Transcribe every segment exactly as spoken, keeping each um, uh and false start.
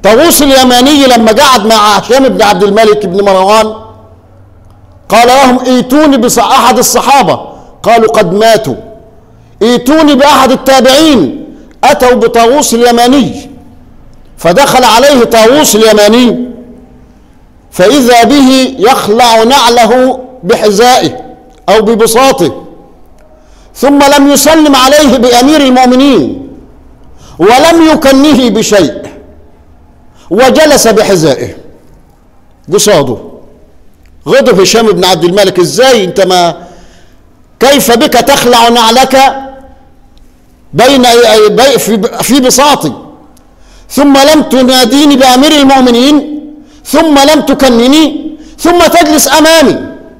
طاووس اليماني لما قعد مع هشام بن عبد الملك بن مروان قال لهم ائتوني بأحد الصحابة، قالوا قد ماتوا. ائتوني بأحد التابعين، أتوا بطاووس اليماني، فدخل عليه طاووس اليماني فإذا به يخلع نعله بحذائه أو ببساطه، ثم لم يسلم عليه بأمير المؤمنين ولم يكنه بشيء، وجلس بحذائه قصاده. غضب هشام بن عبد الملك، ازاي انت ما كيف بك تخلع نعلك بين في بساطي، ثم لم تناديني بأمير المؤمنين، ثم لم تكنني، ثم تجلس أمامي.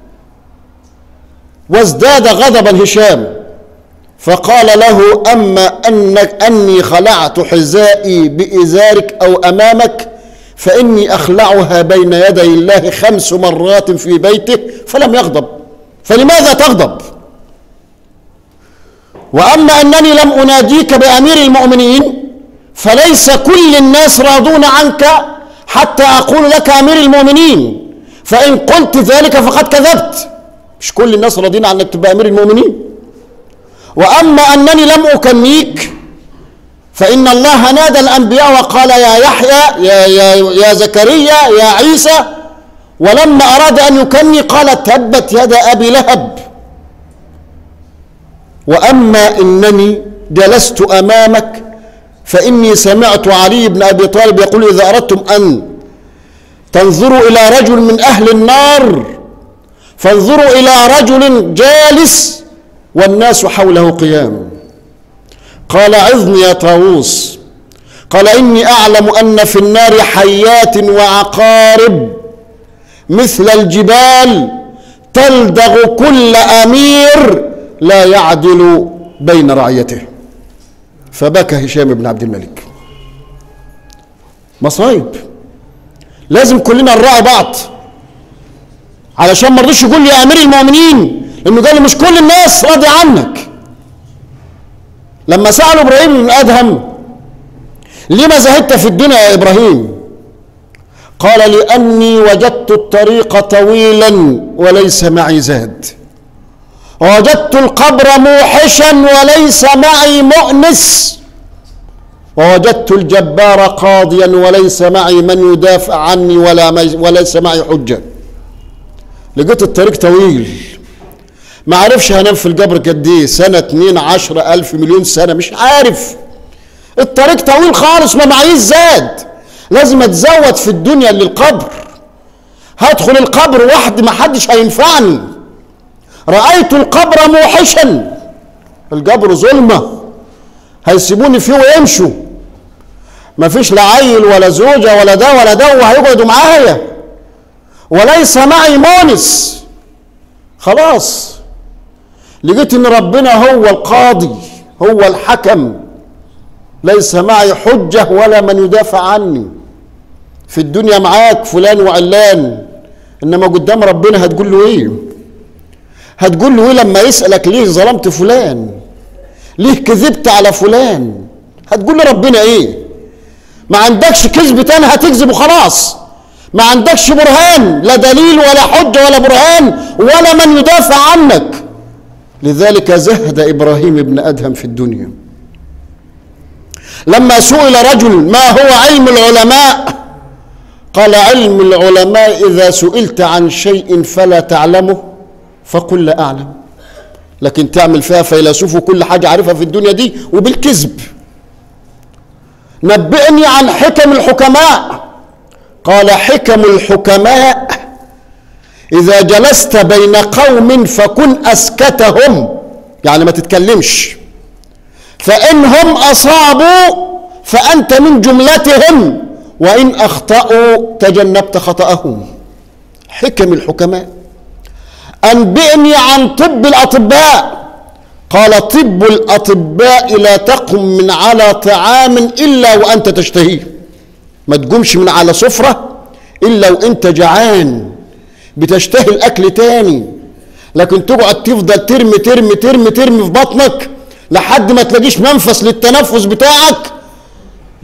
وازداد غضبا هشام فقال له أما أنك أني خلعت حذائي بإزارك أو أمامك فإني أخلعها بين يدي الله خمس مرات في بيته فلم يغضب، فلماذا تغضب؟ وأما أنني لم أناديك بأمير المؤمنين فليس كل الناس راضون عنك حتى أقول لك أمير المؤمنين، فإن قلت ذلك فقد كذبت. مش كل الناس راضين عنك تبقى أمير المؤمنين. وأما أنني لم أكنيك فإن الله نادى الأنبياء وقال يا يحيى يا, يا, يا زكريا يا عيسى، ولما أراد أن يكني قال تبت يد أبي لهب. وأما إنني جلست أمامك فإني سمعت علي بن أبي طالب يقول إذا أردتم أن تنظروا إلى رجل من أهل النار فانظروا إلى رجل جالس والناس حوله قيام. قال عظني يا طاووس. قال إني أعلم أن في النار حيات وعقارب مثل الجبال تلدغ كل أمير لا يعدل بين رعيته. فبكى هشام بن عبد الملك. مصايب، لازم كلنا نراعي بعض علشان ما رضيش يقول لي يا امير المؤمنين، لانه قال لي مش كل الناس راضي عنك. لما سألوا ابراهيم بن ادهم لما زهدت في الدنيا يا ابراهيم؟ قال لاني وجدت الطريق طويلا وليس معي زاد، ووجدت القبر موحشا وليس معي مؤنس، ووجدت الجبار قاضيا وليس معي من يدافع عني ولا وليس معي حجة. لقيت الطريق طويل، ما عارفش هنام في القبر قد ايه، سنة اتنين عشرة ألف مليون سنة، مش عارف. الطريق طويل خالص، ما معيش زاد، لازم اتزود في الدنيا للقبر. هدخل القبر وحدي ما حدش هينفعني. رأيت القبر موحشا، القبر ظلمة هيسيبوني فيه ويمشوا، ما فيش لا عيل ولا زوجة ولا ده ولا ده وهيقعدوا معايا، وليس معي مونس. خلاص لقيت ان ربنا هو القاضي هو الحكم، ليس معي حجة ولا من يدافع عني. في الدنيا معاك فلان وعلان، انما قدام ربنا هتقول له ايه؟ هتقول له ايه لما يسألك ليه ظلمت فلان، ليه كذبت على فلان؟ هتقول له ربنا ايه؟ ما عندكش كذب تاني هتكذب وخلاص، ما عندكش برهان، لا دليل ولا حجة ولا برهان ولا من يدافع عنك. لذلك زهد إبراهيم بن أدهم في الدنيا. لما سئل رجل ما هو علم العلماء؟ قال علم العلماء إذا سئلت عن شيء فلا تعلمه فقل لا أعلم. لكن تعمل فيها فيلسوف وكل حاجة عارفها في الدنيا دي وبالكذب. نبئني عن حكم الحكماء. قال حكم الحكماء إذا جلست بين قوم فكن أسكتهم، يعني ما تتكلمش، فإنهم أصابوا فأنت من جملتهم وإن أخطأوا تجنبت خطأهم. حكم الحكماء. أنبئني عن طب الأطباء. قال طب الأطباء لا تقم من على طعام إلا وأنت تشتهيه، ما تقومش من على سفرة إلا وأنت جعان بتشتهي الأكل تاني، لكن تقعد تفضل ترمي ترمي ترمي ترمي في بطنك لحد ما تلاقيش منفس للتنفس بتاعك،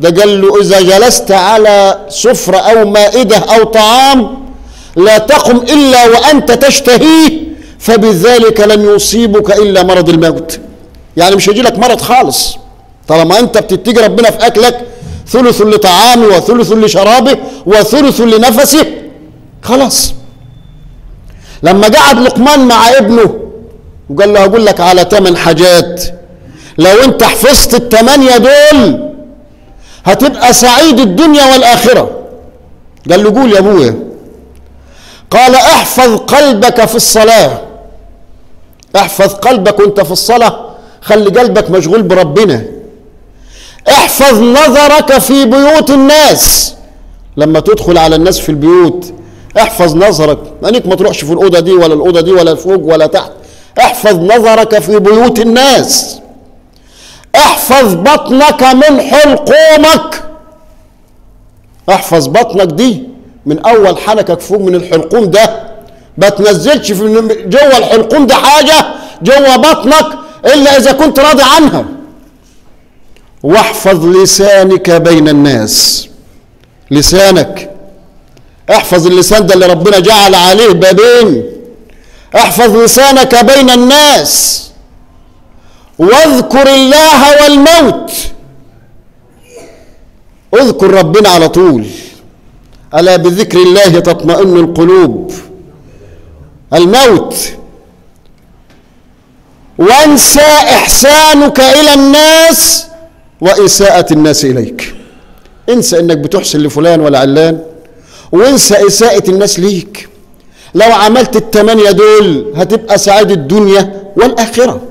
ده قال له إذا جلست على سفرة أو مائدة أو طعام لا تقم إلا وأنت تشتهيه فبذلك لن يصيبك إلا مرض الموت. يعني مش هيجي لك مرض خالص طالما أنت بتتجي ربنا في أكلك، ثلث لطعامه وثلث لشرابه وثلث لنفسه، خلاص. لما قعد لقمان مع ابنه وقال له هقول لك على ثمان حاجات لو انت حفظت الثمانية دول هتبقى سعيد الدنيا والآخرة. قال له قول يا ابويا. قال احفظ قلبك في الصلاة. احفظ قلبك وانت في الصلاة، خلي قلبك مشغول بربنا. احفظ نظرك في بيوت الناس، لما تدخل على الناس في البيوت احفظ نظرك، انك ما تروحش في الأوضة دي ولا الأوضة دي ولا فوق ولا تحت. احفظ نظرك في بيوت الناس. احفظ بطنك من حلقومك. احفظ بطنك دي من اول حنكك فوق من الحلقوم ده، ما تنزلش في جوه الحلقوم ده حاجه جوه بطنك الا اذا كنت راضي عنها. واحفظ لسانك بين الناس. لسانك، احفظ اللسان ده اللي ربنا جعل عليه بابين. احفظ لسانك بين الناس. واذكر الله والموت. اذكر ربنا على طول. ألا بذكر الله تطمئن القلوب. الموت. وانسى إحسانك إلى الناس وإساءة الناس إليك. انسى إنك بتحسن لفلان ولا علان، وانسى إساءة الناس ليك. لو عملت الثمانية دول هتبقى سعيد الدنيا والآخرة.